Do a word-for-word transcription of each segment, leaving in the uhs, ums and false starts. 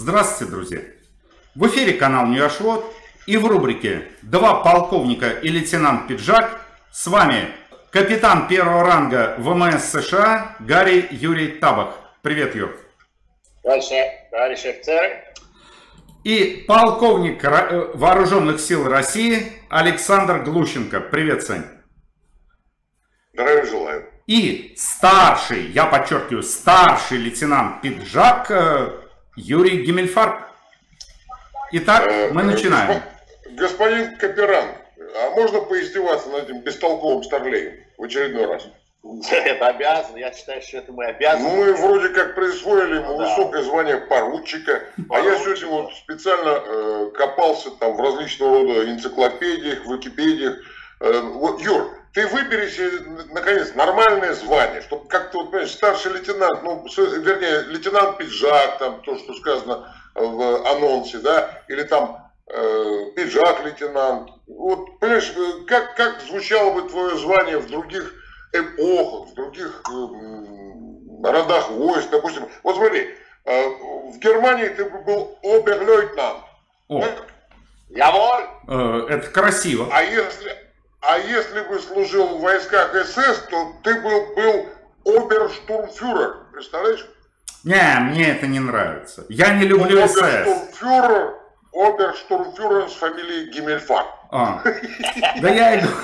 Здравствуйте, друзья! В эфире канал Ньюашвод и в рубрике «Два полковника и лейтенант Пиджак» с вами капитан первого ранга ВМС США Гарри Юрий Табах. Привет, Юр! Дальше, товарищи офицеры. И полковник Вооруженных сил России Александр Глущенко. Привет, Сань! Здравия желаю. И старший, я подчеркиваю, старший лейтенант Пиджак Юрий Гиммельфарб. Итак, э, мы начинаем. Господин Каперанг, а можно поиздеваться над этим бестолковым старлеем в очередной раз? Это обязан, я считаю, что это мы обязаны. Ну, мы вроде как присвоили ему да. высокое звание поручика, поручика, а я сегодня вот специально э, копался там в различного рода энциклопедиях, википедиях. Э, вот, Юр, ты выбери себе, наконец, нормальное звание, чтобы как-то, вот, понимаешь, старший лейтенант, ну, вернее, лейтенант Пиджак, там, то, что сказано в анонсе, да, или там э, Пиджак лейтенант. Вот, понимаешь, как, как звучало бы твое звание в других эпохах, в других э, родах войск, допустим. Вот смотри, э, в Германии ты был оберлейтенант. О, Яволь. Э, это красиво. А если... А если бы служил в войсках СС, то ты был, был оберштурмфюрер, представляешь? Не, мне это не нравится. Я не люблю СС. Оберштурмфюрер, оберштурмфюрер с фамилией Гиммельфарб. А. Да я иду.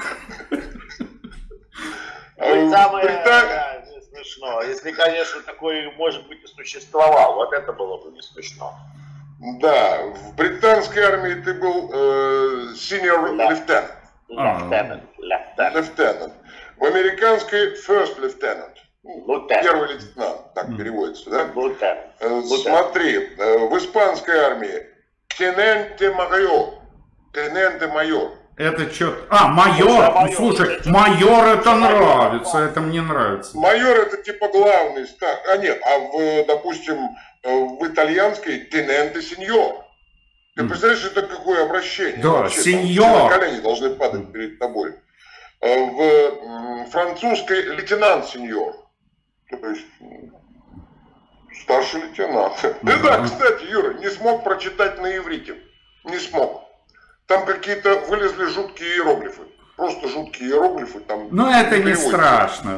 Самое смешно, если, конечно, такой, может быть, и существовал, вот это было бы не смешно. Да, в британской армии ты был senior lieutenant. Lieutenant, lieutenant. Lieutenant. В американской first lieutenant. Lieutenant. Первый лейтенант, так переводится, да? Lieutenant. Lieutenant. Смотри, в испанской армии teniente mayor. Teniente mayor. Это что? А, майор. Ну, слушай, майор это нравится, это мне нравится. Майор это типа главный, а нет, а в, допустим, в итальянской teniente signor. Ты представляешь, это какое обращение? Да, вообще, сеньор. Там, на колени должны падать перед тобой. В французской лейтенант сеньор. То есть старший лейтенант. Ты да, кстати, Юра, не смог прочитать на иврите. Не смог. Там какие-то вылезли жуткие иероглифы. Просто жуткие иероглифы. Там Но это не страшно.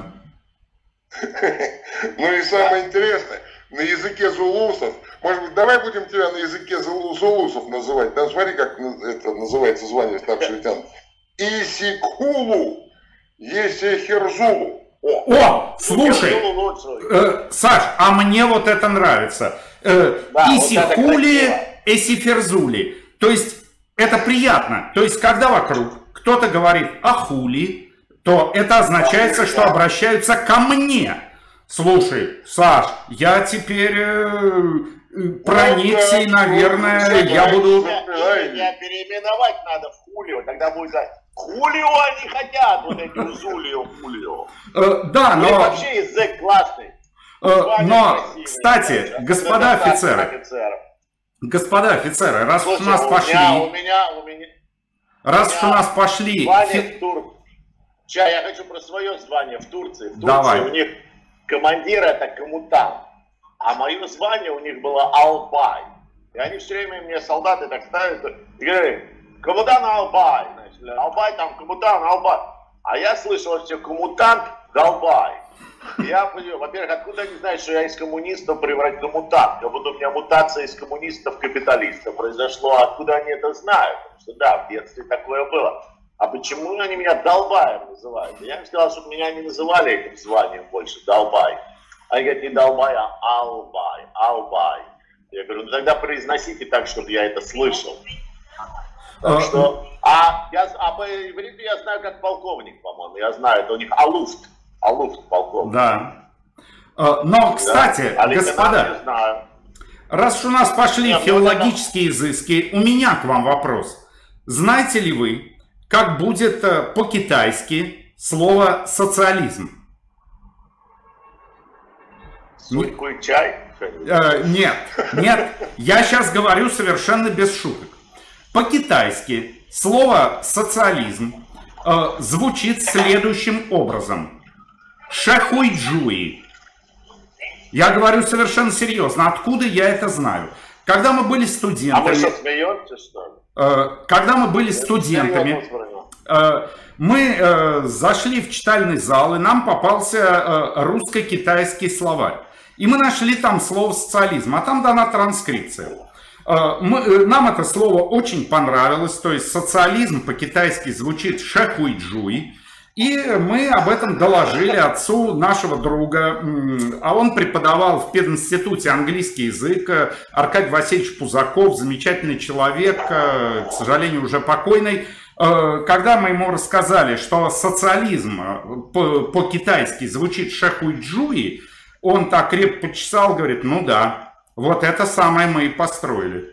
Ну и самое интересное, на языке зулусов, может быть, давай будем тебя на языке зулусов называть. Там смотри, как это называется звание старшего лейтенанта. Исикулу Есехерзулу. О, О, слушай, э, Саш, а мне вот это нравится. Э, да, Исихули, вот Эсиферзули. То есть это приятно. То есть когда вокруг кто-то говорит ахули, то это означает, что обращаются ко мне. Слушай, Саш, я теперь э, проникся, и, наверное, я буду... Я переименовать надо в Хулио, тогда будет сказать, Хулио они хотят, вот эти Узулио, Хулио. Э, да, но... Вообще язык классный. Э, но, кстати, господа офицеры, господа офицеры, раз уж у нас пошли... У меня, у меня... Раз уж у нас пошли... Сейчас я хочу про свое звание в Турции. В Турции Давай. У них командир это коммутант, а мое звание у них было Албай. И они все время мне, солдаты, так ставят и говорят, коммутант Албай. Значит, Албай там, коммутант Албай. А я слышал все, коммутант Долбай. Я, во-первых, откуда они знают, что я из коммунистов превратил в коммутант? Как будто у меня мутация из коммунистов в капиталистов произошло. Откуда они это знают? Потому что да, в детстве такое было. А почему они меня Долбаем называют? Я им сказал, чтобы меня не называли этим званием больше, Долбай. Они говорят, не Долбай, а Албай, Албай. Я говорю, ну тогда произносите так, чтобы я это слышал. Так что, а, я, а по ивриту я знаю как полковник, по-моему, я знаю, это у них Алуфт, Алуфт полковник. Да. Но, кстати, да. господа, раз уж у нас пошли Нет, филологические это... изыски, у меня к вам вопрос. Знаете ли вы, как будет по-китайски слово социализм? Суйкуй чай? Э, нет, нет, я сейчас говорю совершенно без шуток. По-китайски слово социализм э, звучит следующим образом. Шахуйджуи. Я говорю совершенно серьезно. Откуда я это знаю? Когда мы были студентами... А мы что, смеемся, что ли? Когда мы были студентами, мы зашли в читальный зал, и нам попался русско-китайский словарь. И мы нашли там слово «социализм», а там дана транскрипция. Мы, нам это слово очень понравилось, то есть социализм по-китайски звучит «шахуйджуй». И мы об этом доложили отцу нашего друга, а он преподавал в пединституте английский язык, Аркадий Васильевич Пузаков, замечательный человек, к сожалению, уже покойный. Когда мы ему рассказали, что социализм по-китайски звучит «шахуйджуи», он так крепко почесал, говорит, ну да, вот это самое мы и построили.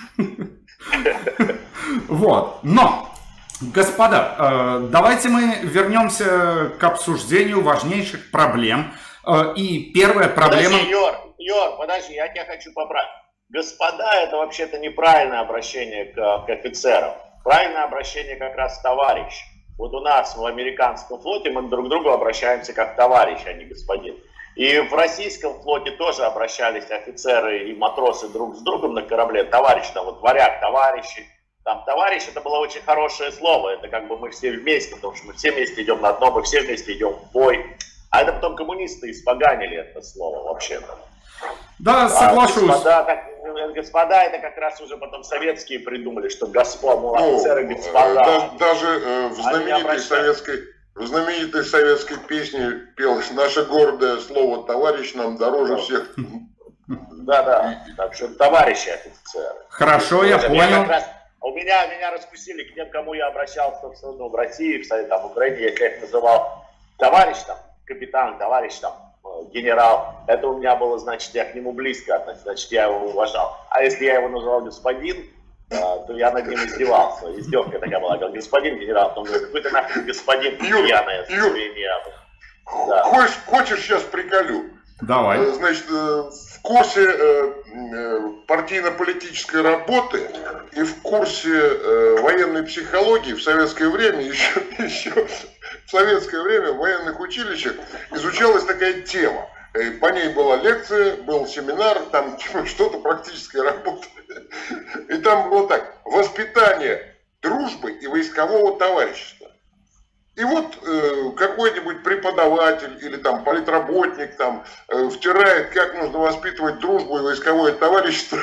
Вот, но... Господа, давайте мы вернемся к обсуждению важнейших проблем. И первая проблема... Подожди, Йор, Йор, подожди, я тебя хочу поправить. Господа, это вообще-то неправильное обращение к, к офицерам. Правильное обращение как раз товарищ. Вот у нас в американском флоте мы друг к другу обращаемся как товарищ, а не господин. И в российском флоте тоже обращались офицеры и матросы друг с другом на корабле. Товарищ, там вот варяг, товарищи. Там товарищ, это было очень хорошее слово, это как бы мы все вместе, потому что мы все вместе идем на дно, мы все вместе идем в бой. А это потом коммунисты испоганили это слово вообще-то. Да, соглашусь. А господа, так, господа, это как раз уже потом советские придумали, что господа, мол, офицеры, ну, господа. Даже, даже э, в, знаменитой советской, в знаменитой советской песне пелось «Наше гордое слово товарищ нам дороже ну. всех». Да-да, так что товарищи офицеры. Хорошо, я понял. У меня, меня раскусили к тем, кому я обращался, собственно, ну, в России, в, там, в Украине, если я их называл товарищ, там, капитан, товарищ, там, генерал, это у меня было, значит, я к нему близко относился, значит, я его уважал. А если я его называл господин, то я над ним издевался. Издевка такая была, как господин генерал, он говорит, какой ты нахрен господин, пьяное состояние. Да. Хочешь, хочешь, сейчас приколю? Давай. Значит, в курсе партийно-политической работы и в курсе военной психологии в советское время, еще, еще в советское время в военных училищах изучалась такая тема. По ней была лекция, был семинар, там что-то практическая работа. И там было так: воспитание дружбы и войскового товарищества. И вот э, какой-нибудь преподаватель или там политработник там э, втирает, как нужно воспитывать дружбу и войсковое товарищество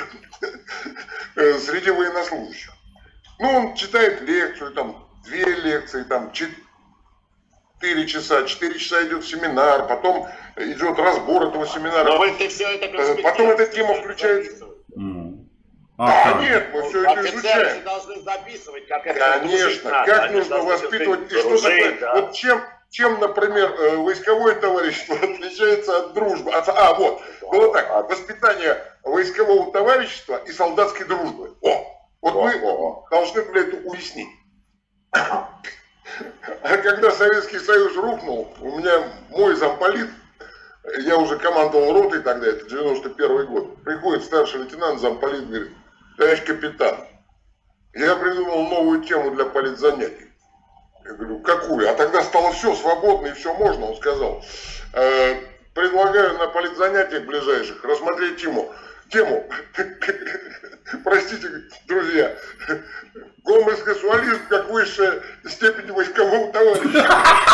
среди военнослужащих. Ну, он читает лекцию, там две лекции, там четыре часа, четыре часа идет семинар, потом идет разбор этого семинара. Но вы все это потом эта тема включается. А, а нет, мы все это изучаем. Должны записывать, как это Конечно, как нужно воспитывать и что такое. Да. Вот чем, чем, например, войсковое товарищество отличается от дружбы. А, вот, было так: воспитание войскового товарищества и солдатской дружбы. О, вот мы должны были это уяснить. А когда Советский Союз рухнул, у меня мой замполит, я уже командовал ротой тогда, это девяносто первый год, приходит старший лейтенант, замполит, говорит: товарищ капитан, я придумал новую тему для политзанятий. Я говорю: какую? А тогда стало все свободно и все можно. Он сказал: э, предлагаю на политзанятиях ближайших рассмотреть тему, тему, простите, друзья, гомосексуализм как высшая степень войскового товарища.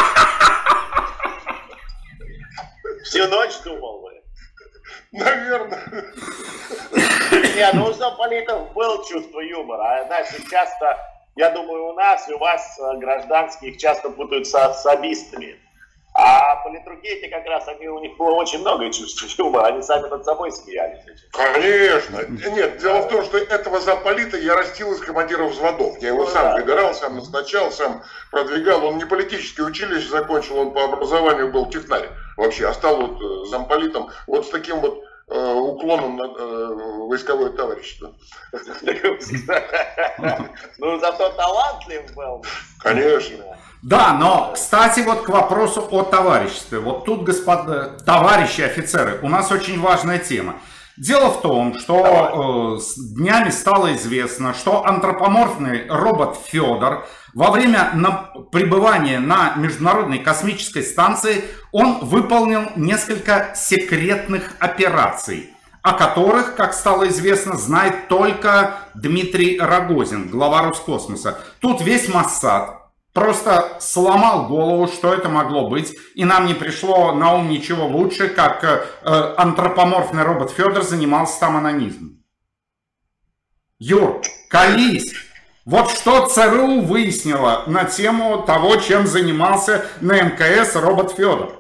Всю ночь думал вы? Наверное. Не, ну у замполитов было чувство юмора. А знаешь, часто, я думаю, у нас и у вас гражданских часто путают с особистами. А политруки эти как раз, они, у них было очень много чувств юмора. Они сами над собой смеялись. Конечно. Нет, дело в том, что этого замполита я растил из командиров взводов. Я его ну, сам да, выбирал, да. сам назначал, сам продвигал. Он не политическое училище закончил, он по образованию был технарь вообще. А стал вот замполитом вот с таким вот э, уклоном на э, войсковое товарищество. Ну, зато талантлив был. Конечно. Да, но, кстати, вот к вопросу о товариществе. Вот тут, господа, товарищи офицеры, у нас очень важная тема. Дело в том, что э, с днями стало известно, что антропоморфный робот Федор во время на, пребывания на Международной космической станции он выполнил несколько секретных операций. о которых, как стало известно, знает только Дмитрий Рогозин, глава Роскосмоса. Тут весь Моссад просто сломал голову, что это могло быть, и нам не пришло на ум ничего лучше, как э, антропоморфный робот Федор занимался там анонизмом. Юр, колись! Вот что ЦРУ выяснило на тему того, чем занимался на эм ка эс робот Федор.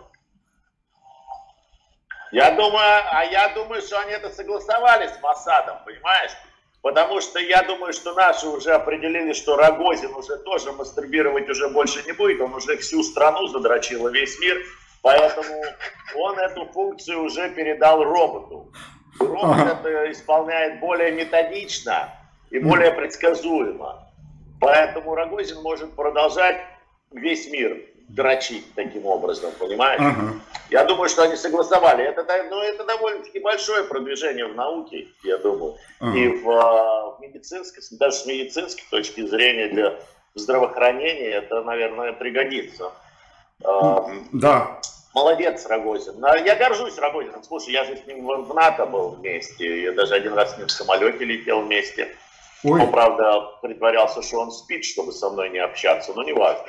Я думаю, а я думаю, что они это согласовали с Моссадом, понимаешь? Потому что я думаю, что наши уже определили, что Рогозин уже тоже мастурбировать уже больше не будет. Он уже всю страну задрочил, весь мир. Поэтому он эту функцию уже передал роботу. Робот ага. это исполняет более методично и более предсказуемо. Поэтому Рогозин может продолжать весь мир дрочить таким образом, понимаешь? Uh-huh. Я думаю, что они согласовали. Это, ну, это довольно-таки большое продвижение в науке, я думаю. Uh-huh. И в, в медицинской, даже с медицинской точки зрения для здравоохранения это, наверное, пригодится. Uh-huh. Да. Молодец, Рогозин. Я горжусь Рогозиным. Слушай, я же с ним в НАТО был вместе. Я даже один раз с ним в самолете летел вместе. Ой. Он, правда, притворялся, что он спит, чтобы со мной не общаться, но не важно.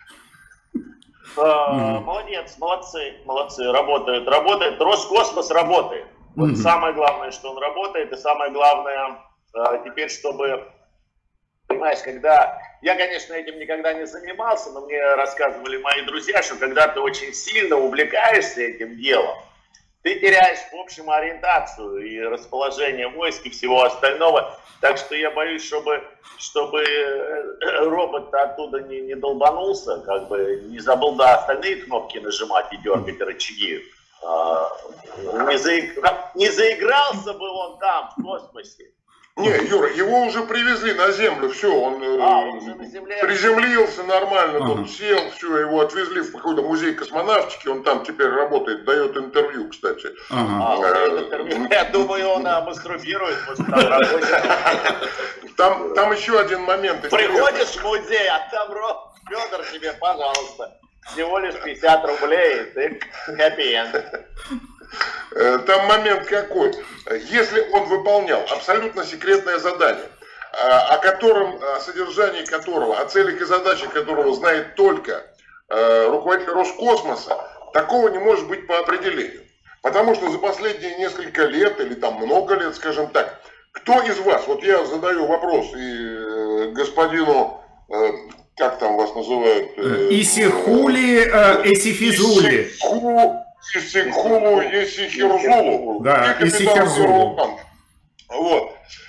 Mm-hmm. Молодец, молодцы, молодцы, работают, работает. Роскосмос работает. Вот mm-hmm. самое главное, что он работает, и самое главное теперь, чтобы, понимаешь, когда... Я, конечно, этим никогда не занимался, но мне рассказывали мои друзья, что когда ты очень сильно увлекаешься этим делом, ты теряешь, в общем, ориентацию и расположение войск и всего остального. Так что я боюсь, чтобы, чтобы робот оттуда не, не долбанулся, как бы не забыл, да, остальные кнопки нажимать и дергать рычаги. А, не, заигра... не заигрался бы он там, в космосе. Не, Юра, его уже привезли на Землю, все, он а, уже на земле... приземлился нормально, ага. тут сел, все, его отвезли в какой-то музей космонавтики, он там теперь работает, дает интервью, кстати. Ага. А, интервью. Я думаю, он мастурбирует, может, там работает. Там, там еще один момент. Приходишь в музей, а там Федор тебе, пожалуйста, всего лишь пятьдесят рублей, и ты хэппи-энд. Там момент какой. Если он выполнял абсолютно секретное задание, о котором, о содержании которого, о целях и задачах которого знает только руководитель Роскосмоса, такого не может быть по определению. Потому что за последние несколько лет, или там много лет, скажем так, кто из вас, вот я задаю вопрос и господину, как там вас называют? Исихули, Эсифизули. Исихулу, Исихирзулу. Да, Исихирзулу. Вот.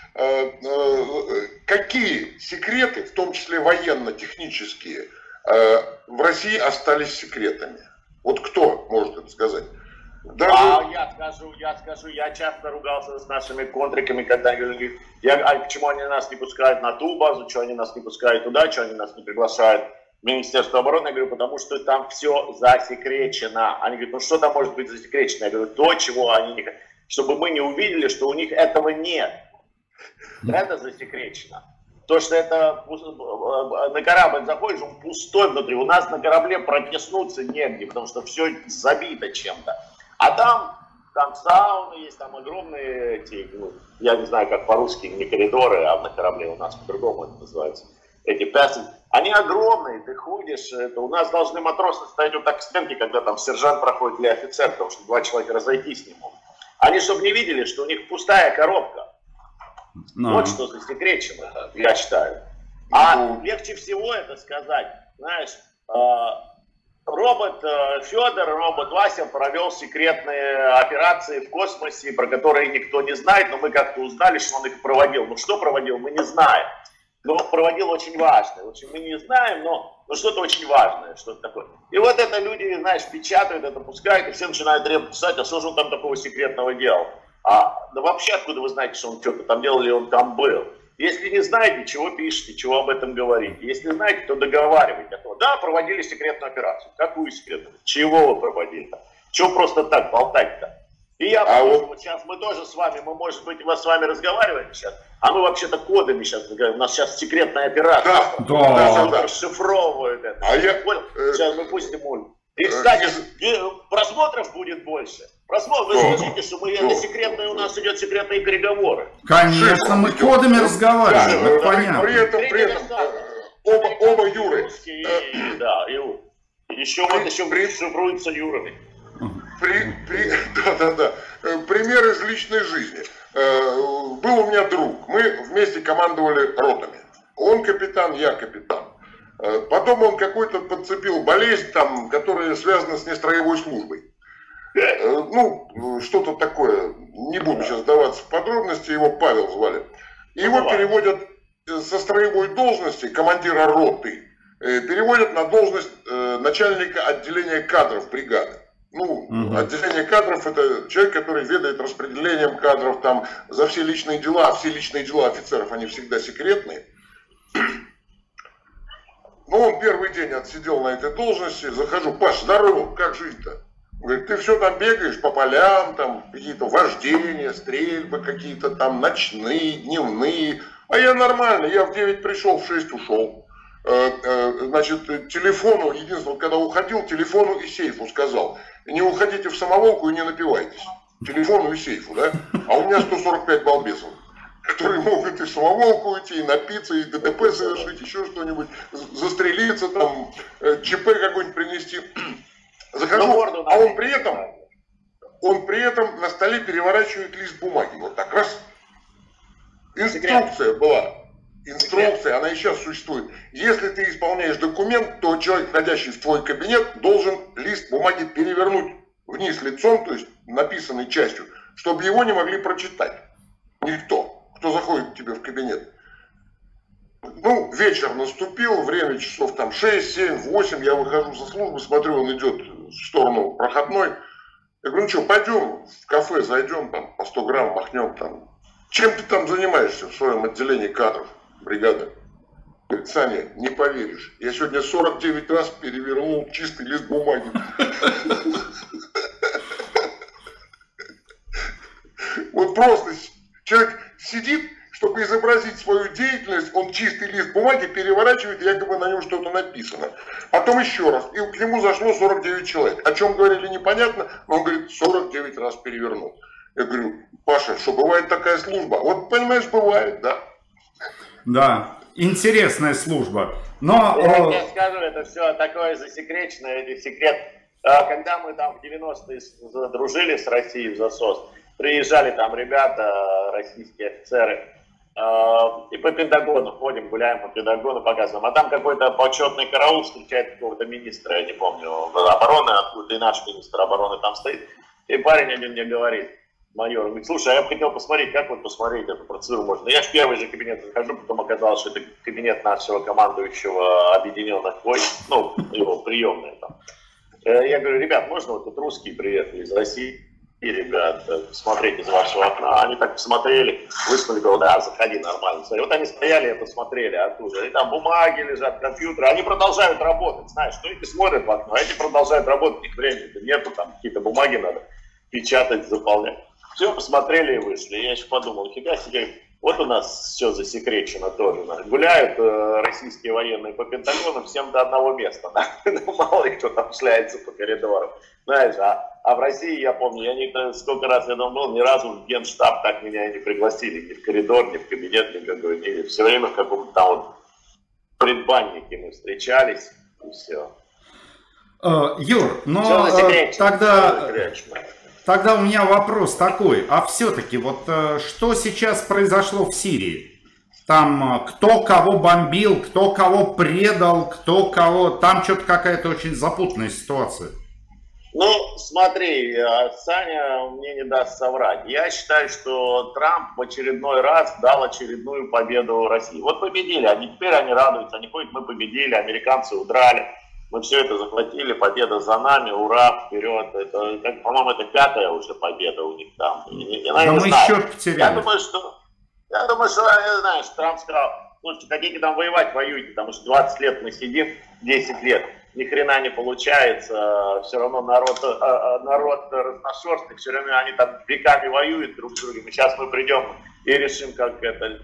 Какие секреты, в том числе военно-технические, в России остались секретами? Вот кто может это сказать? Даже... А я скажу, я скажу, я часто ругался с нашими контриками, когда говорили, я, а почему они нас не пускают на ту базу, что они нас не пускают туда, что они нас не приглашают в Министерство обороны. Я говорю, потому что там все засекречено. Они говорят, ну что там может быть засекречено? Я говорю, то, чего они не хотят, чтобы мы не увидели, что у них этого нет. Это засекречено. То, что это на корабль заходишь, он пустой внутри. У нас на корабле протиснуться негде, потому что все забито чем-то. А там, там сауны есть, там огромные эти, ну, я не знаю, как по-русски, не коридоры, а на корабле у нас по-другому это называется. Эти пясы, они огромные, ты ходишь, это, у нас должны матросы стоять вот так к стенке, когда там сержант проходит или офицер, потому что два человека разойтись не могут. Они, чтобы не видели, что у них пустая коробка. No. Вот что засекречено, я считаю. А легче всего это сказать, знаешь, робот Федор, робот Вася провел секретные операции в космосе, про которые никто не знает, но мы как-то узнали, что он их проводил. Ну что проводил, мы не знаем. Но проводил очень важное. Очень мы не знаем, но, но что-то очень важное, что-то такое. И вот это люди, знаешь, печатают, это пускают, и все начинают репу писать, а что же он там такого секретного делал? А да вообще откуда вы знаете, что он что-то там делал, или он там был? Если не знаете, чего пишете, чего об этом говорите. Если знаете, то договаривайте. Да, проводили секретную операцию. Какую секретную? Чего вы проводили? Чего просто так болтать-то? И я, а вот... вот сейчас мы тоже с вами, мы, может быть, мы с вами разговариваем сейчас, а мы вообще-то кодами сейчас говорим. У нас сейчас секретная операция. Да, да, да, да. Расшифровывают это. А я... Сейчас мы пустим мульт. И, кстати, просмотров будет больше. Просмотр, вы слышите, что мы, это секретные, у нас идет секретные переговоры. Конечно, мы кодами разговариваем, да, это да, понятно. При этом, при этом, оба, оба Юры. И, да, и еще вот еще шифруются Юрами. При, при, да, да, да. Пример из личной жизни. Был у меня друг, мы вместе командовали ротами. Он капитан, я капитан. Потом он какой-то подцепил болезнь, там, которая связана с нестроевой службой. Ну, что-то такое, не буду сейчас сдаваться в подробности, его Павел звали. Его переводят со строевой должности командира роты, переводят на должность начальника отделения кадров бригады. Ну, угу. Отделение кадров — это человек, который ведает распределением кадров, там, за все личные дела, все личные дела офицеров, они всегда секретные. Ну, он первый день отсидел на этой должности, захожу: Паш, здорово, как жизнь-то? Говорит: ты все там бегаешь по полям, там какие-то вождения, стрельбы какие-то там ночные, дневные. А я нормально, я в девять пришел, в шесть ушел. Значит, телефону, единственное, когда уходил, телефону и сейфу сказал: не уходите в самоволку и не напивайтесь. Телефону и сейфу, да? А у меня сто сорок пять балбесов, которые могут и в самоволку уйти, и напиться, и ДТП совершить, еще что-нибудь, застрелиться, там, ЧП какой-нибудь принести. Захожу, а он при этом, он при этом на столе переворачивает лист бумаги. Вот так, раз. Инструкция была. Инструкция, она и сейчас существует. Если ты исполняешь документ, то человек, входящий в твой кабинет, должен лист бумаги перевернуть вниз лицом, то есть написанной частью, чтобы его не могли прочитать. Никто, кто заходит к тебе в кабинет. Ну, вечер наступил, время часов там шесть, семь, восемь, я выхожу со службы, смотрю, он идет в сторону проходной. Я говорю: ну что, пойдем в кафе, зайдем, там, по сто грамм махнем там. Чем ты там занимаешься в своем отделении кадров бригады? Говорит: Саня, не поверишь, я сегодня сорок девять раз перевернул чистый лист бумаги. Вот просто человек сидит, чтобы изобразить свою деятельность, он чистый лист бумаги переворачивает, якобы на нем что-то написано. Потом еще раз, и к нему зашло сорок девять человек. О чем говорили, непонятно, но он говорит: сорок девять раз перевернул. Я говорю: Паша, что, бывает такая служба? Вот, понимаешь, бывает, да. Да, интересная служба. Но... Я тебе скажу, это все такое засекреченное, это секрет. Когда мы там в девяностые дружили с Россией в засос, приезжали там ребята, российские офицеры, и по Пентагону ходим, гуляем по Пентагону, показываем. А там какой-то почетный караул встречает какого-то министра, я не помню, обороны, откуда и наш министр обороны там стоит. И парень один мне говорит, майор, он говорит: слушай, а я бы хотел посмотреть, как вот посмотреть эту процедуру можно. Я в первый же кабинет захожу, потом оказалось, что это кабинет нашего командующего объединенных войск, ну, его приемная там. Я говорю: ребят, можно вот тут русские приехали из России, и, ребят, смотреть из вашего окна. Они так посмотрели, высунули голову: да, заходи, нормально. Смотри. Вот они стояли, это смотрели оттуда, и там бумаги лежат, компьютеры, они продолжают работать, знаешь, что эти смотрят в окно, а эти продолжают работать, их времени-то нету, там какие-то бумаги надо печатать, заполнять. Все, посмотрели и вышли. Я еще подумал: фига себе, вот у нас все засекречено тоже. Гуляют э, российские военные по Пентагону всем до одного места. Да? Мало ли кто там шляется по коридорам. Знаешь, а, а в России, я помню, я не, сколько раз я там был, ни разу в Генштаб так меня и не пригласили. Ни в коридор, ни в кабинет, ни какой. Ни, все время в каком-то там вот предбаннике мы встречались, и все. Uh, Юр, но uh, тогда... Тогда у меня вопрос такой, а все-таки вот что сейчас произошло в Сирии? Там кто кого бомбил, кто кого предал, кто кого... Там что-то какая-то очень запутанная ситуация. Ну, смотри, Саня мне не даст соврать. Я считаю, что Трамп в очередной раз дал очередную победу России. Вот победили, они теперь они радуются, они ходят: мы победили, американцы удрали. Мы все это захватили, победа за нами, ура, вперед. Это, как, по-моему, это пятая уже победа у них там. Я, я, я мы счет потеряли. Я думаю, что, я думаю, что, знаешь, Трамп сказал: слушайте, хотите там воевать, воюйте, потому что двадцать лет мы сидим, десять лет, ни хрена не получается, все равно народ, народ разношерстный, все равно они там веками воюют друг с другом. И сейчас мы придем и решим, как это,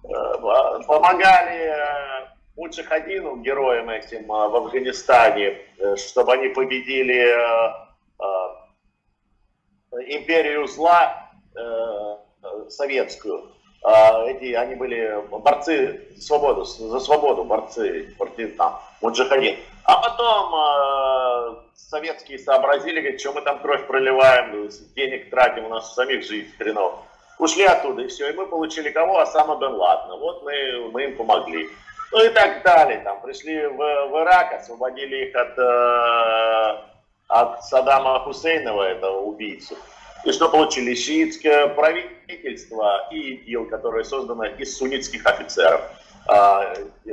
помогали Муджахедину, героям этим в Афганистане, чтобы они победили империю зла э, советскую. Э, эти, они были борцы за свободу, за свободу борцы, партии, там, муджахидин. А потом э, советские сообразили, говорят, что мы там кровь проливаем, денег тратим, у нас самих жизнь хреново. Ушли оттуда, и все. И мы получили кого? Осама бен Ладена. Вот мы, мы им помогли. Ну и так далее. Там пришли в, в Ирак, освободили их от, э, от Саддама Хусейнова, этого убийцу. И что получили? Шиитское правительство и ИДИЛ, которое создано из суннитских офицеров. А,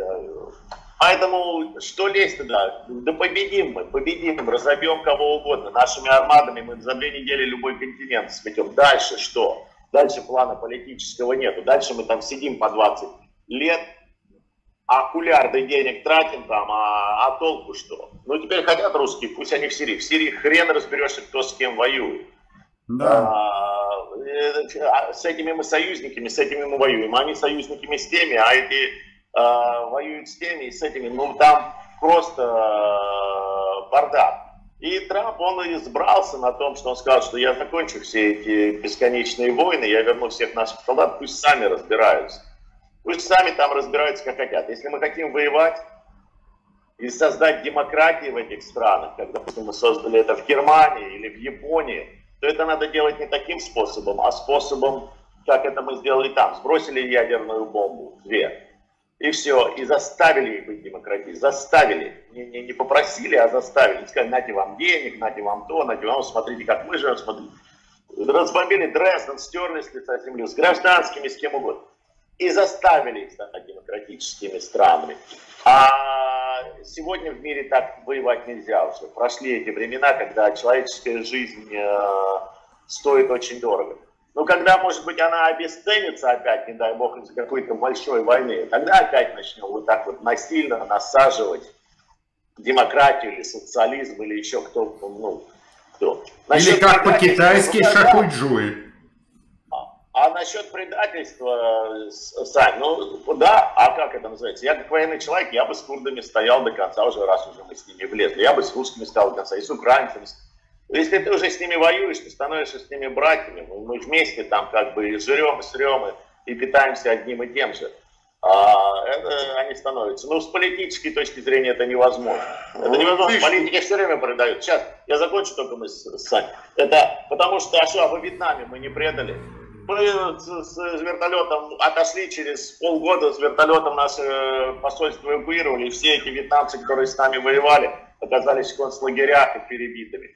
поэтому что лезть туда? Да победим мы, победим, разобьем кого угодно. Нашими армадами мы за две недели любой континент сметем. Дальше что? Дальше плана политического нету. Дальше мы там сидим по двадцать лет, окулярды денег тратим там, а, а толку что? Ну теперь хотят русские, пусть они в Сирии. В Сирии хрен разберешься, кто с кем воюет. Да. А, с этими мы союзниками, с этими мы воюем. Они союзниками с теми, а эти а, воюют с теми и с этими. Ну там просто а, бардак. И Трамп, он избрался на том, что он сказал, что я закончу все эти бесконечные войны, я верну всех наших солдат, пусть сами разбираются. Пусть сами там разбираются, как хотят. Если мы хотим воевать и создать демократию в этих странах, как, допустим, мы создали это в Германии или в Японии, то это надо делать не таким способом, а способом, как это мы сделали там. Сбросили ядерную бомбу, две. И все, и заставили их быть демократией, заставили, не, не, не попросили, а заставили, сказали, нате вам денег, нате вам то, нате вам, смотрите, как мы живем, смотрите. Разбомбили Дрезден, стерли с лица земли, с гражданскими, с кем угодно. И заставили их стать демократическими странами. А сегодня в мире так воевать нельзя уже. Прошли эти времена, когда человеческая жизнь э, стоит очень дорого. Но когда, может быть, она обесценится опять, не дай бог, из-за какой-то большой войны, тогда опять начнем вот так вот насильно насаживать демократию или социализм, или еще кто, ну, кто. Насчет или как по-китайски ну, шахуйджуй. А, а насчет предательства, Сань, ну да, а как это называется? Я как военный человек, я бы с курдами стоял до конца, уже раз уже мы с ними влезли, я бы с русскими стоял до конца, и с украинцами. Если ты уже с ними воюешь, ты становишься с ними братьями, мы вместе там как бы жрем и срем и питаемся одним и тем же. А это они становятся. Но с политической точки зрения это невозможно. Это невозможно. Политики все время предают. Сейчас я закончу только мы с, с Саней. Это потому что, а что, а во Вьетнаме мы не предали? Мы с, с вертолетом отошли, через полгода с вертолетом наше посольство эвакуировали, и все эти вьетнамцы, которые с нами воевали, оказались в концлагерях и перебитыми.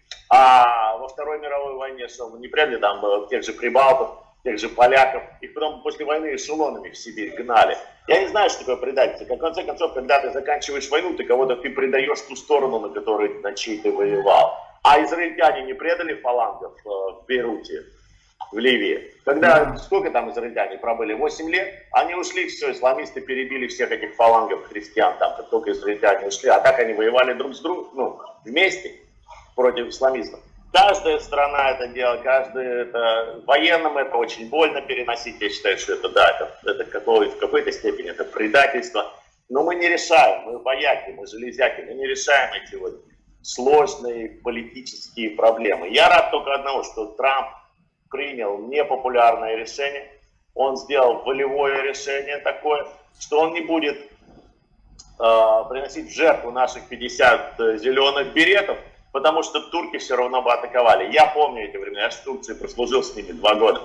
А во Второй мировой войне, что мы не предали там тех же прибалтов, тех же поляков, их потом после войны эшелонами в Сибирь гнали. Я не знаю, что такое предательство. В конце концов, когда ты заканчиваешь войну, ты кого-то ты предаешь ту сторону, на которой, на чьей ты воевал. А израильтяне не предали фалангов в Бейруте, в Ливии. Когда, сколько там израильтяне пробыли? восемь лет, они ушли, все, исламисты перебили всех этих фалангов христиан, там, как только израильтяне ушли. А так они воевали друг с другом, ну, вместе против исламизма. Каждая страна это делает, каждый это, военным это очень больно переносить. Я считаю, что это, да, это, это какой, в какой-то степени это предательство. Но мы не решаем, мы вояки, мы железяки, мы не решаем эти вот сложные политические проблемы. Я рад только одного, что Трамп принял непопулярное решение. Он сделал волевое решение такое, что он не будет э, приносить в жертву наших пятьдесят зеленых беретов, потому что турки все равно бы атаковали. Я помню эти времена, я в Турции прослужил с ними два года.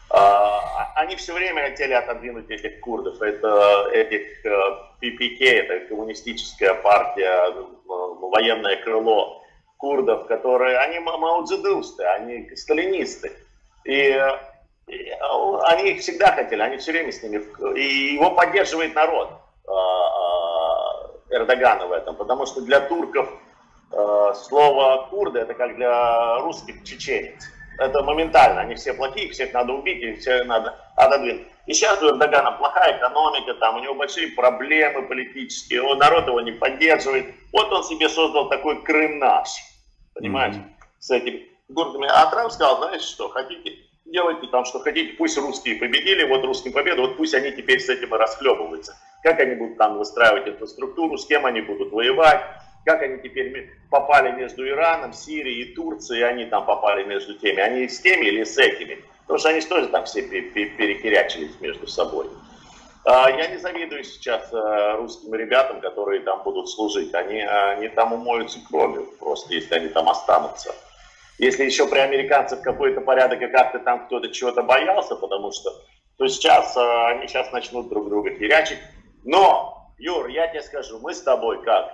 Э, они все время хотели отодвинуть этих курдов. Это этих э, пи пи кей, это коммунистическая партия, э, военное крыло курдов, которые, они маоцзэдунсты, они сталинисты. И, и они их всегда хотели, они все время с ними, и его поддерживает народ э, э, Эрдогана в этом, потому что для турков э, слово курды это как для русских чеченец, это моментально, они все плохие, всех надо убить, и всех надо отодвинуть. И сейчас у Эрдогана плохая экономика, там у него большие проблемы политические, он, народ его не поддерживает, вот он себе создал такой Крым наш, понимаете, mm-hmm. с этими курдами. А Трамп сказал, знаете что, хотите, делайте там, что хотите, пусть русские победили, вот русским победа, вот пусть они теперь с этим и расхлебываются. Как они будут там выстраивать инфраструктуру, с кем они будут воевать, как они теперь попали между Ираном, Сирией и Турцией, и они там попали между теми, они с теми или с этими, потому что они же тоже там все перекирячились между собой. Я не завидую сейчас русским ребятам, которые там будут служить. Они, они там умоются кровью, просто если они там останутся. Если еще при американцах какой-то порядок, и как-то там кто-то чего-то боялся, потому что, то сейчас они сейчас начнут друг друга херячить. Но, Юр, я тебе скажу, мы с тобой как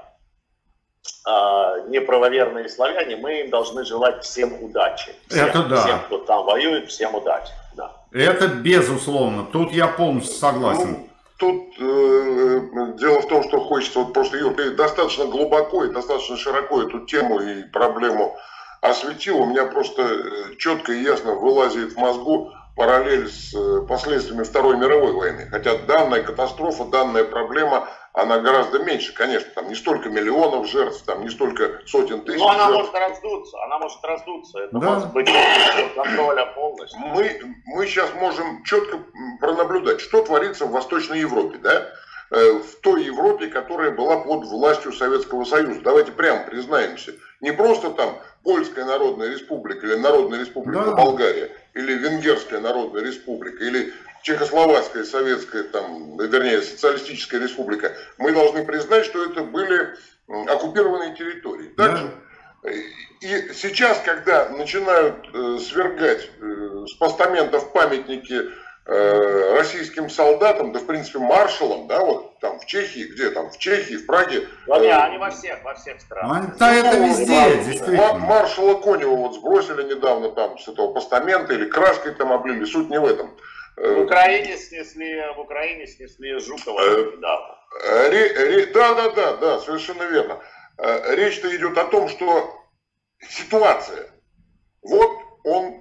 неправоверные славяне, мы им должны желать всем удачи. Всем, Это да. Всем, кто там воюет, всем удачи. Да. Это безусловно. Тут я полностью согласен. Ну, тут э, дело в том, что хочется, вот просто, Юр, ты достаточно глубоко и достаточно широко эту тему и проблему осветил. У меня просто четко и ясно вылазит в мозгу параллель с последствиями Второй мировой войны. Хотя данная катастрофа, данная проблема, она гораздо меньше, конечно, там не столько миллионов жертв, там не столько сотен тысяч. Но она жертв. может раздуться, она может раздуться, это да. может быть контроля полностью. Мы, мы сейчас можем четко пронаблюдать, что творится в Восточной Европе, да? В той Европе, которая была под властью Советского Союза. Давайте прямо признаемся. Не просто там Польская Народная Республика или Народная Республика да. Болгария, или Венгерская Народная Республика, или Чехословацкая, Советская, там, вернее, Социалистическая Республика. Мы должны признать, что это были оккупированные территории. Также да. И сейчас, когда начинают э, свергать э, с постаментов памятники э, российским солдатам, да в принципе маршалам, да, вот там в Чехии, где там, в Чехии, в Праге. Да, э, они во всех, во всех странах. Да, это везде, мар- действительно. Маршала Конева вот сбросили недавно там с этого постамента или краской там облили, суть не в этом. В Украине снесли, в Украине снесли Жукова недавно. Ре, ре, да, да, да, да, совершенно верно. Речь-то идет о том, что ситуация. Вот он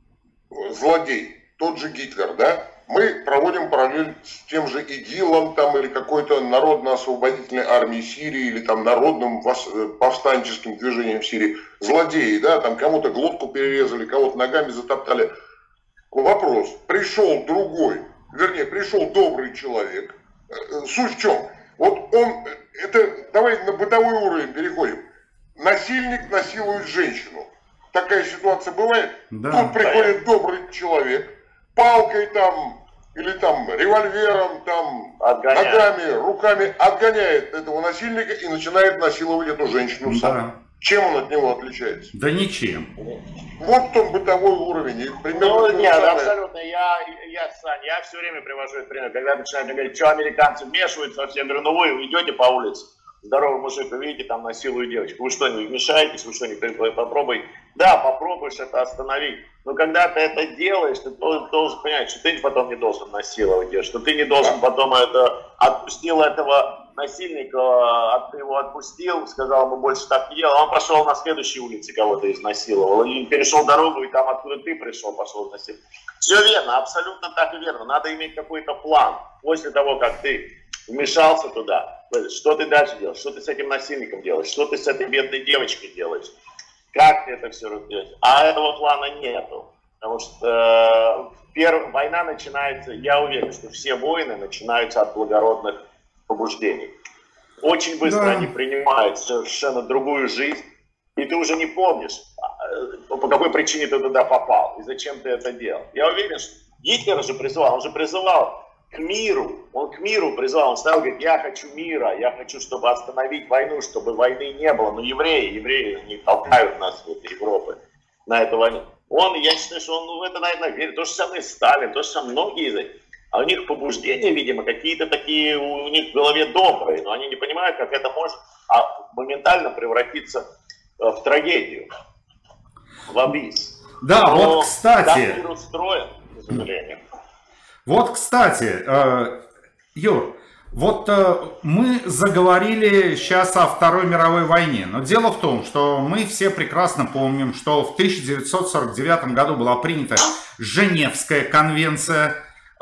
злодей, тот же Гитлер, да? Мы проводим параллель с тем же ИГИЛом там, или какой-то народно-освободительной армией Сирии, или там народным повстанческим движением Сирии. Злодеи, да, там кому-то глотку перерезали, кого-то ногами затоптали. Вопрос. Пришел другой, вернее, пришел добрый человек. Суть в чем? Вот он, это, давай на бытовой уровень переходим. Насильник насилует женщину. Такая ситуация бывает? Да. Тут приходит добрый человек, палкой там, или там револьвером, там, отгоняет. Ногами, руками отгоняет этого насильника и начинает насиловать эту женщину да. сам. Чем он от него отличается? Да ничем. Вот он бытовой уровень. И ну, нет, самое... абсолютно. Я, я, Сань, я все время привожу этот пример. Когда начинают говорить, что американцы вмешиваются, я говорю, ну вы идете по улице, здоровый мужик, вы видите, там насилуют девочку. Вы что, не вмешаетесь? Вы что, не попробуй? Да, попробуешь это остановить. Но когда ты это делаешь, ты должен понять, что ты потом не должен насиловать ее, что ты не должен потом это, отпустил этого насильника, ты его отпустил, сказал ему больше так не делал, он пошел на следующей улице, кого-то изнасиловал, и перешел дорогу, и там, откуда ты пришел, пошел изнасиловать. Все верно, абсолютно так и верно. Надо иметь какой-то план. После того, как ты вмешался туда, что ты дальше делаешь, что ты с этим насильником делаешь, что ты с этой бедной девочкой делаешь, как ты это все делаешь. А этого плана нету. Потому что э, первая война начинается, я уверен, что все войны начинаются от благородных побуждений. Очень быстро да. они принимают совершенно другую жизнь, и ты уже не помнишь, по какой причине ты туда попал и зачем ты это делал. Я уверен, что Гитлер же призывал, он же призывал к миру, он к миру призывал, он стал говорить, я хочу мира, я хочу, чтобы остановить войну, чтобы войны не было. Но евреи, евреи не толкают нас в этой Европы на эту войну. Он, я считаю, что он в это, наверное, верит. То же самое Сталин, то же самое многие из них. А у них побуждения, видимо, какие-то такие у них в голове добрые, но они не понимают, как это может а, моментально превратиться в трагедию, в абис. Да, но вот, кстати... Так мир устроен, к сожалению. Вот, кстати, э, Юр, вот э, мы заговорили сейчас о Второй мировой войне, но дело в том, что мы все прекрасно помним, что в тысяча девятьсот сорок девятом году была принята Женевская конвенция, э,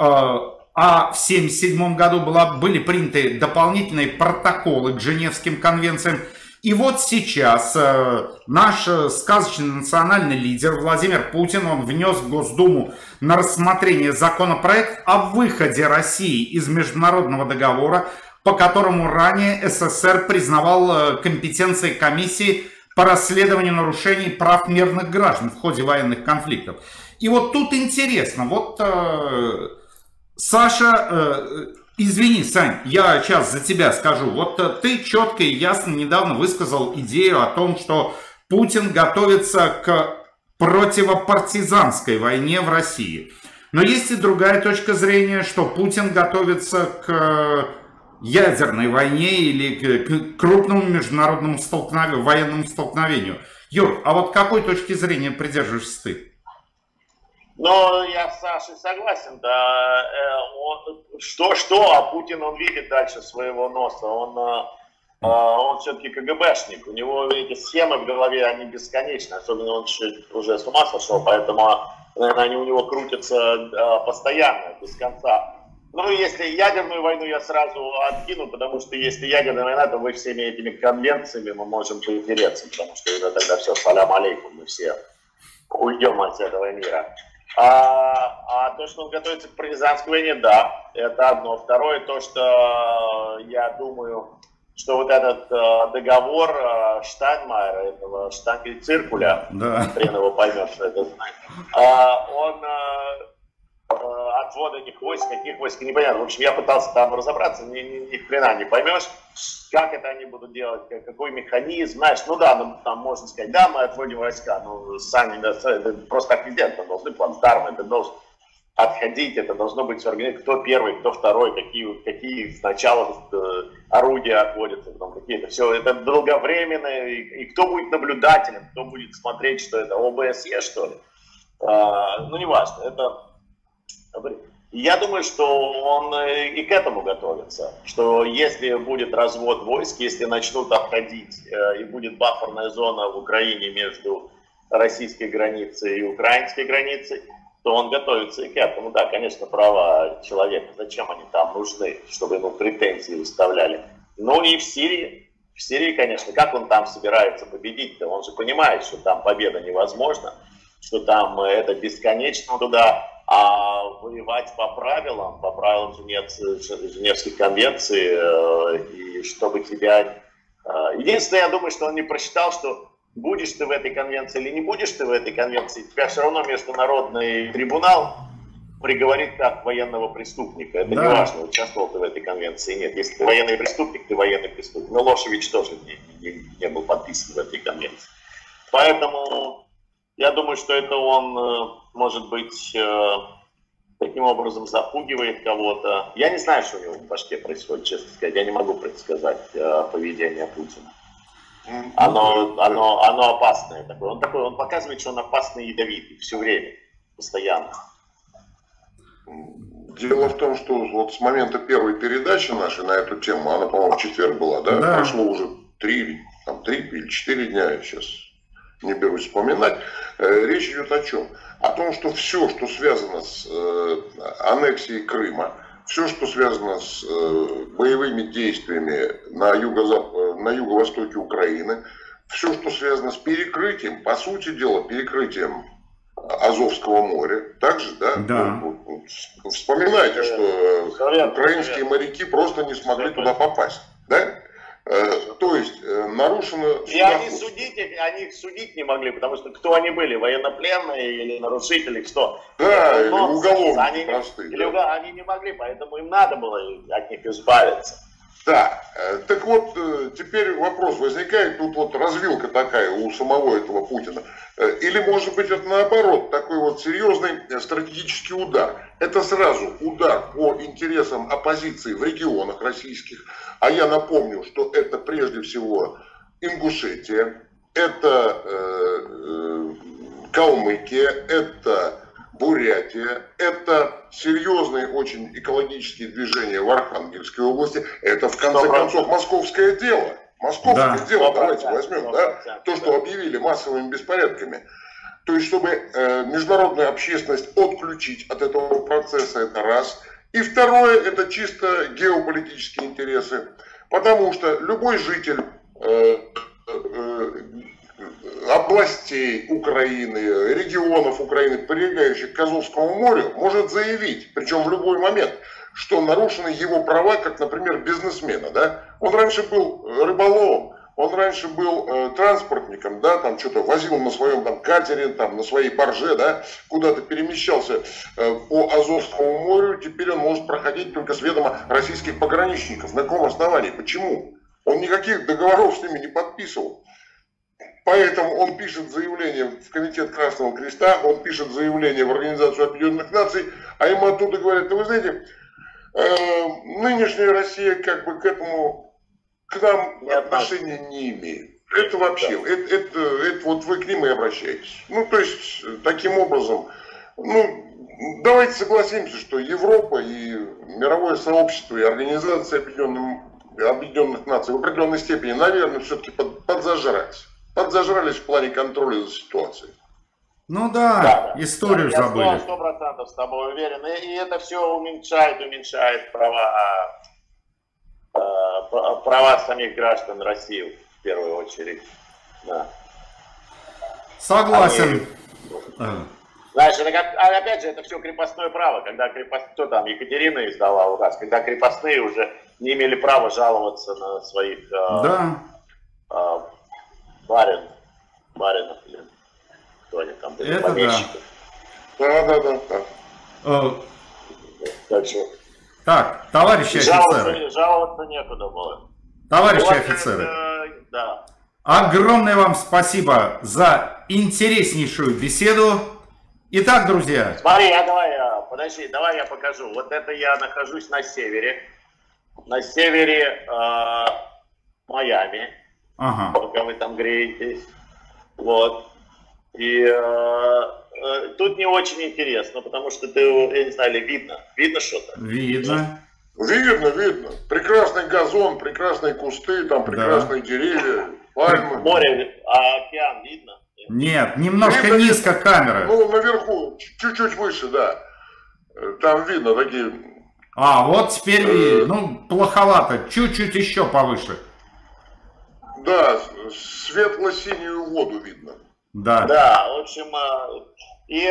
а в семьдесят седьмом году была, были приняты дополнительные протоколы к Женевским конвенциям. И вот сейчас э, наш сказочный национальный лидер Владимир Путин, он внес в Госдуму на рассмотрение законопроект о выходе России из международного договора по которому ранее СССР признавал компетенции комиссии по расследованию нарушений прав мирных граждан в ходе военных конфликтов. И вот тут интересно, вот э, Саша, э, извини, Сань, я сейчас за тебя скажу, вот э, ты четко и ясно недавно высказал идею о том, что Путин готовится к противопартизанской войне в России. Но есть и другая точка зрения, что Путин готовится к ядерной войне или к крупному международному столкновению, военному столкновению. Юр, а вот какой точки зрения придерживаешься ты? Ну, я с Сашей согласен, да. Что-что, а Путин, он видит дальше своего носа. Он, он все-таки КГБшник. У него эти схемы в голове, они бесконечны. Особенно он чуть уже с ума сошел, поэтому, наверное, они у него крутятся постоянно, без конца. Ну, если ядерную войну я сразу откину, потому что если ядерная война, то мы всеми этими конвенциями мы можем потереться, потому что это тогда все, салям алейкум, мы все уйдем от этого мира. А, а то, что он готовится к партизанской войне, да, это одно. Второе, то, что я думаю, что вот этот э, договор э, Штайнмайера, этого Штанкель-Циркуля, да. Хрен его поймет, что это значит, э, он... Э, отвод этих войск, каких войск, непонятно. В общем, я пытался там разобраться, ни, ни, ни хрена не поймешь, как это они будут делать, какой механизм, знаешь, ну да, ну, там можно сказать, да, мы отводим войска, ну, сами, да, это просто акцидент, должны плацдармы, это должен отходить, это должно быть организовано, кто первый, кто второй, какие, какие сначала э, орудия отводятся, потом какие-то, все, это долговременно, и, и кто будет наблюдателем, кто будет смотреть, что это, ОБСЕ, что ли, а, ну, неважно, это... Я думаю, что он и к этому готовится, что если будет развод войск, если начнут обходить и будет буферная зона в Украине между российской границей и украинской границей, то он готовится и к этому. Да, конечно, права человека, зачем они там нужны, чтобы ему претензии выставляли. Ну и в Сирии, в Сирии, конечно, как он там собирается победить-то? Он же понимает, что там победа невозможна, что там это бесконечно туда. А воевать по правилам, по правилам Женевских конвенций, и чтобы тебя... Единственное, я думаю, что он не просчитал, что будешь ты в этой конвенции или не будешь ты в этой конвенции, тебя все равно международный трибунал приговорит как военного преступника. Это да. Не важно, участвовал ты в этой конвенции, нет. Если ты военный преступник, ты военный преступник. Но Милошевич тоже не, не, не был подписан в этой конвенции. Поэтому... Я думаю, что это он, может быть, таким образом запугивает кого-то. Я не знаю, что у него в башке происходит, честно сказать. Я не могу предсказать поведение Путина. Оно, оно, оно опасное такое. Он такой, он показывает, что он опасный и ядовитый все время, постоянно. Дело в том, что вот с момента первой передачи нашей на эту тему, она, по-моему, в четверг была, да? Да. Прошло уже три, там, три или четыре дня, я сейчас не берусь вспоминать. Речь идет о чем? О том, что все, что связано с э, аннексией Крыма, все, что связано с э, боевыми действиями на, юго-зап... на юго-востоке Украины, все, что связано с перекрытием, по сути дела, перекрытием Азовского моря, также, да? Да. Вспоминайте, что украинские моряки просто не смогли туда попасть, да? То есть нарушено... И они судить, их, они их судить не могли, потому что кто они были, военнопленные или нарушители, кто? Да, или уголовники они, простые. Или да. Они не могли, поэтому им надо было от них избавиться. Да, так вот, теперь вопрос возникает, тут вот развилка такая у самого этого Путина. Или, может быть, это наоборот, такой вот серьезный стратегический удар. Это сразу удар по интересам оппозиции в регионах российских. А я напомню, что это прежде всего Ингушетия, это э, э, Калмыкия, это Бурятия, это серьезные очень экологические движения в Архангельской области. Это, в конце концов, московское дело. Московское да. дело, давайте возьмем, да, то, что объявили массовыми беспорядками. То есть, чтобы э, международную общественность отключить от этого процесса, это раз. И второе, это чисто геополитические интересы. Потому что любой житель э, э, областей Украины, регионов Украины, прилегающих к Азовскому морю, может заявить, причем в любой момент, что нарушены его права, как, например, бизнесмена, да? Он раньше был рыболовом, он раньше был э, транспортником, да, там что-то возил на своем там катере, там на своей барже, да, куда-то перемещался э, по Азовскому морю, теперь он может проходить только с ведома российских пограничников. На каком основании? Почему? Он никаких договоров с ними не подписывал. Поэтому он пишет заявление в Комитет Красного Креста, он пишет заявление в Организацию Объединенных Наций, а ему оттуда говорят: ну, вы знаете, э, нынешняя Россия как бы к этому, к нам отношения не имеет. Это вообще, да. это, это, это вот вы к ним и обращаетесь. Ну, то есть, таким образом, ну, давайте согласимся, что Европа и мировое сообщество и Организация Объединенных, Объединенных Наций в определенной степени, наверное, все-таки под, подзажрались. Подзажрались в плане контроля за ситуацией. Ну да, да, историю да, забыли. Я сто процентов с тобой уверен. И, и это все уменьшает, уменьшает права, э, права самих граждан России в первую очередь. Да. Согласен. Они, знаешь, это как, а опять же, это все крепостное право. Когда крепост, кто там, Екатерина издала указ, когда крепостные уже не имели права жаловаться на своих... Э, да. Э, Барин, баринов, или кто они там были, это помещиков. Да, да, да. да. Э, так, что... так, товарищи жаловаться, офицеры. Жаловаться некуда было. Товарищи вот офицеры. Это, да. Огромное вам спасибо за интереснейшую беседу. Итак, друзья. Смотри, я давай, я, подожди, давай я покажу. Вот это я нахожусь на севере. На севере э, Майами. Ага. Пока вы там греетесь. Вот. И э, э, тут не очень интересно, потому что ты, я не знаю, видно. Видно что-то? Видно. Видно, видно. Прекрасный газон, прекрасные кусты, там прекрасные да. деревья, пальмы. Море, а океан видно? Нет, немножко видно, низко видно. камера. Ну, наверху, чуть-чуть выше, да. Там видно такие... А, вот теперь, э... ну, плоховато. Чуть-чуть еще повыше. Да, светло-синюю воду видно. Да. Да, в общем, и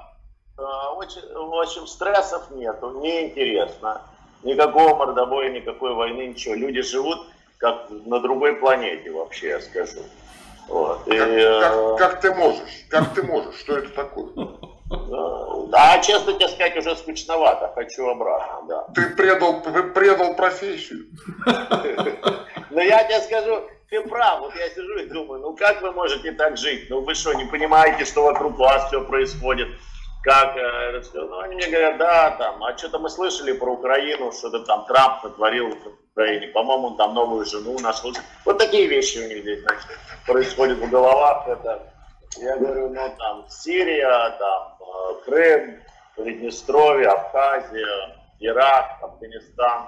в общем стрессов нету, неинтересно. Никакого мордобоя, никакой войны, ничего. Люди живут как на другой планете вообще, я скажу. Вот. Как, и, как, как ты можешь? Как ты можешь? Что это такое? Да, честно тебе сказать, уже скучновато. Хочу обратно, да. Ты предал, предал профессию. Но я тебе скажу, ты прав, вот я сижу и думаю, ну как вы можете так жить? Ну вы что, не понимаете, что вокруг вас все происходит? Как, ну они мне говорят, да, там, а что-то мы слышали про Украину, что-то там Трамп натворил в Украине, по-моему, он там новую жену нашел. Вот такие вещи у них здесь, значит, происходят в головах. Это, я говорю, ну там Сирия, там Крым, Приднестровье, Абхазия, Ирак, Афганистан.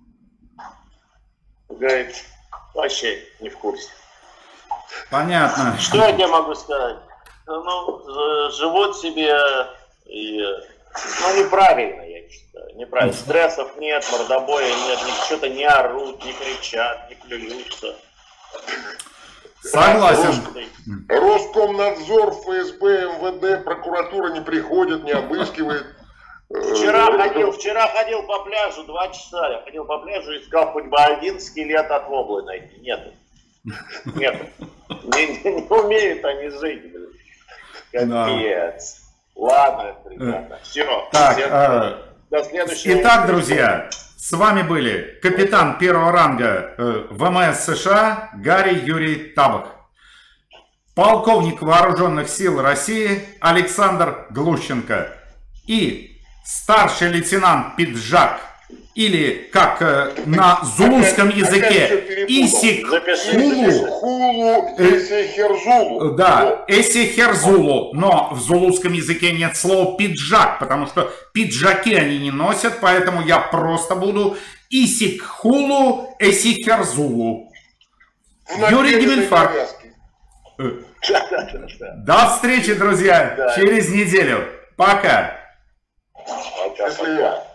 Говорит, вообще не в курсе. Понятно. Что я тебе могу сказать? Ну, живут себе и... Ну, неправильно, я считаю. Неправильно. Стрессов нет, мордобоя нет, что-то не орут, не кричат, не плюются. Согласен. Роскомнадзор, ФСБ, МВД, прокуратура не приходит, не обыскивает. Вчера ходил, вчера ходил по пляжу, два часа я ходил по пляжу, искал хоть бы один скелет от воблы найти. Нет. Нет. Не, не, не умеют они жить, блин. Капец. Да. Ладно, ребята, все. Так, всем, э, до следующего. Итак, друзья, с вами были капитан первого ранга э, ВМС США Гарри Юрий Табак, полковник вооруженных сил России Александр Глущенко и старший лейтенант Пиджак, или как э, на зулусском языке Исик Хулу, Эсихерзулу. Да, Эсихерзулу, но в зулусском языке нет слова пиджак, потому что пиджаки они не носят, поэтому я просто буду Исик Хулу Эсихерзулу. Юрий Гиммельфарб. До встречи, друзья, через неделю. Пока. Пока-пока.